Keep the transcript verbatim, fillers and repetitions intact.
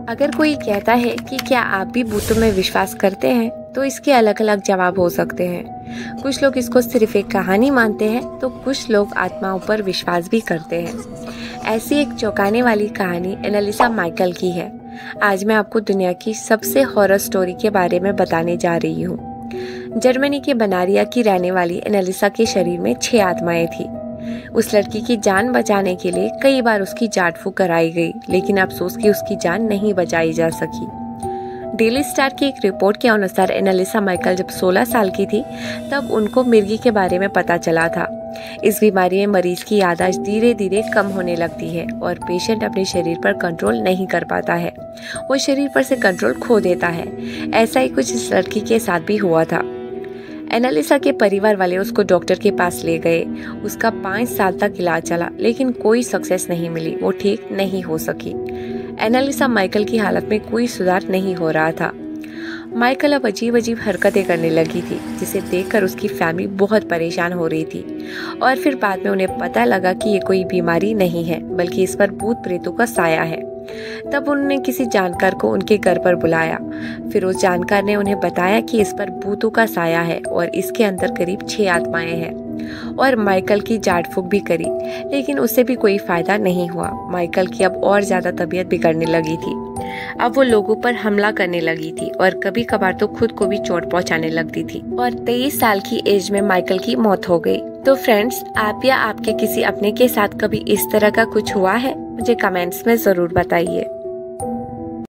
अगर कोई कहता है कि क्या आप भी भूतों में विश्वास करते हैं, तो इसके अलग अलग जवाब हो सकते हैं। कुछ लोग इसको सिर्फ एक कहानी मानते हैं, तो कुछ लोग आत्माओं पर विश्वास भी करते हैं। ऐसी एक चौंकाने वाली कहानी एनालिसा माइकल की है। आज मैं आपको दुनिया की सबसे हॉरर स्टोरी के बारे में बताने जा रही हूँ। जर्मनी के बनारिया की रहने वाली एनालिसा के शरीर में छह आत्माएं थी। उस लड़की की जान बचाने के लिए कई बार उसकी जाट फूक कराई गई, लेकिन अफसोस कि उसकी जान नहीं बचाई जा सकी। डेली स्टार की एक रिपोर्ट के अनुसार एनालिसा माइकल जब सोलह साल की थी, तब उनको मिर्गी के बारे में पता चला था। इस बीमारी में मरीज की याददाश्त धीरे धीरे कम होने लगती है और पेशेंट अपने शरीर पर कंट्रोल नहीं कर पाता है। वो शरीर पर से कंट्रोल खो देता है। ऐसा ही कुछ इस लड़की के साथ भी हुआ था। एनालिसा के परिवार वाले उसको डॉक्टर के पास ले गए। उसका पाँच साल तक इलाज चला, लेकिन कोई सक्सेस नहीं मिली। वो ठीक नहीं हो सकी। एनालिसा माइकल की हालत में कोई सुधार नहीं हो रहा था। माइकल अब अजीब अजीब हरकतें करने लगी थी, जिसे देखकर उसकी फैमिली बहुत परेशान हो रही थी। और फिर बाद में उन्हें पता लगा कि ये कोई बीमारी नहीं है, बल्कि इस पर भूत प्रेतों का साया है। तब उन्होंने किसी जानकार को उनके घर पर बुलाया। फिर उस जानकार ने उन्हें बताया कि इस पर भूतों का साया है और इसके अंदर करीब छह आत्माएं हैं। और माइकल की झाड़ फूक भी करी, लेकिन उससे भी कोई फायदा नहीं हुआ। माइकल की अब और ज्यादा तबीयत बिगड़ने लगी थी। अब वो लोगों पर हमला करने लगी थी और कभी कभार तो खुद को भी चोट पहुंचाने लगती थी। और तेईस साल की एज में माइकल की मौत हो गई। तो फ्रेंड्स, आप या आपके किसी अपने के साथ कभी इस तरह का कुछ हुआ है? मुझे कमेंट्स में जरूर बताइए।